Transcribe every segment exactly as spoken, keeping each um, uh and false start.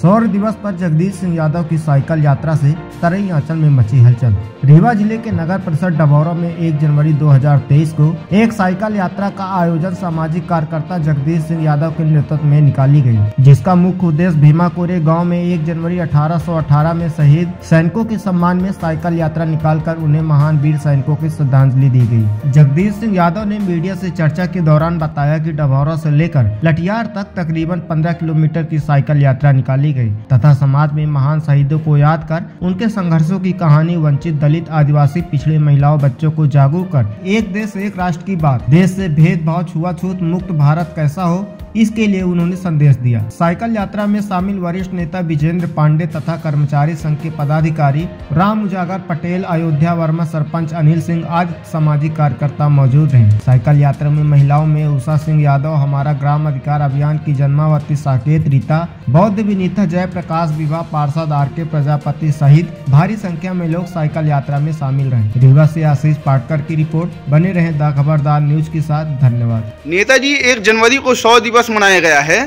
शौर्य दिवस पर जगदीश सिंह यादव की साइकिल यात्रा से तराई अंचल में मची हलचल। रीवा जिले के नगर परिषद डभौरा में एक जनवरी दो हज़ार तेईस को एक साइकिल यात्रा का आयोजन सामाजिक कार्यकर्ता जगदीश सिंह यादव के नेतृत्व में निकाली गई, जिसका मुख्य उद्देश्य भीमा कोरे गाँव में एक जनवरी अठारह सौ अठारह में शहीद सैनिकों के सम्मान में साइकिल यात्रा निकालकर उन्हें महान वीर सैनिकों की श्रद्धांजलि दी गई। जगदीश सिंह यादव ने मीडिया से चर्चा के दौरान बताया कि डभौरा से लेकर लठियार तक तकरीबन पंद्रह किलोमीटर की साइकिल यात्रा निकाली गई तथा समाज में महान शहीदों को याद कर उनके संघर्षों की कहानी, वंचित, दलित, आदिवासी, पिछड़े, महिलाओं, बच्चों को जागरूक कर एक देश एक राष्ट्र की बात, देश से भेदभाव, छुआछूत मुक्त भारत कैसा हो, इसके लिए उन्होंने संदेश दिया। साइकिल यात्रा में शामिल वरिष्ठ नेता विजेंद्र पांडे तथा कर्मचारी संघ के पदाधिकारी राम उजागर पटेल, अयोध्या वर्मा, सरपंच अनिल सिंह आदि सामाजिक कार्यकर्ता मौजूद रहे। साइकिल यात्रा में महिलाओं में उषा सिंह यादव, हमारा ग्राम अधिकार अभियान की जन्मावती साकेत रीता, बौद्ध विनीता जयप्रकाश, विवाह पार्षद आर के प्रजापति सहित भारी संख्या में लोग साइकिल यात्रा में शामिल रहे। रीवा से आशीष पाटकर की रिपोर्ट। बने रहे द खबरदार न्यूज के साथ। धन्यवाद। नेताजी, एक जनवरी को सौ दिवस मनाया गया है,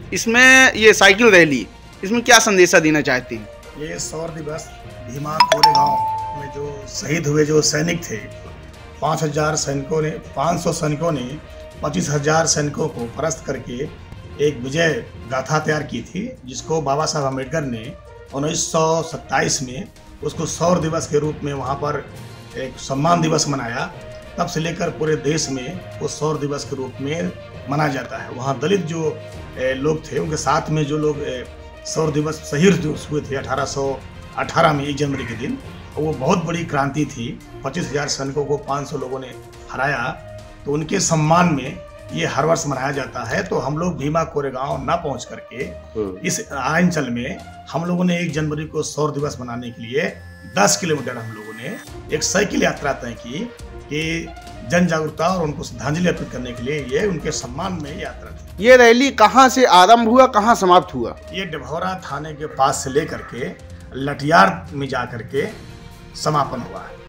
इसमें ये साइकिल रैली, इसमें क्या संदेशा देना चाहते हैं? ये सौर दिवस भीमा कोरे गांव में जो शहीद हुए जो सैनिक थे, पाँच हजार सैनिकों ने पाँच सौ सैनिकों ने पच्चीस हजार सैनिकों को परास्त करके एक विजय गाथा तैयार की थी, जिसको बाबा साहब अम्बेडकर ने उन्नीस सौ सत्ताईस में उसको सौर दिवस के रूप में वहाँ पर एक सम्मान दिवस मनाया। तब से लेकर पूरे देश में वो सौर दिवस के रूप में मनाया जाता है। वहाँ दलित जो लोग थे, उनके साथ में जो लोग सौर दिवस शहीद हुए थे अठारह सौ अठारह में एक जनवरी के दिन, वो बहुत बड़ी क्रांति थी। पच्चीस हजार सैनिकों को पाँच सौ लोगों ने हराया, तो उनके सम्मान में ये हर वर्ष मनाया जाता है। तो हम लोग भीमा कोरे गाँव ना पहुँच करके इस अंचल में हम लोगों ने एक जनवरी को सौर दिवस मनाने के लिए दस किलोमीटर हम लोगों ने एक साइकिल यात्रा तय की कि जन जागरूकता और उनको श्रद्धांजलि अर्पित करने के लिए ये उनके सम्मान में यात्रा थी। ये रैली कहाँ से आरंभ हुआ, कहाँ समाप्त हुआ? ये डभौरा थाने के पास से लेकर के लठियार में जा करके समापन हुआ है।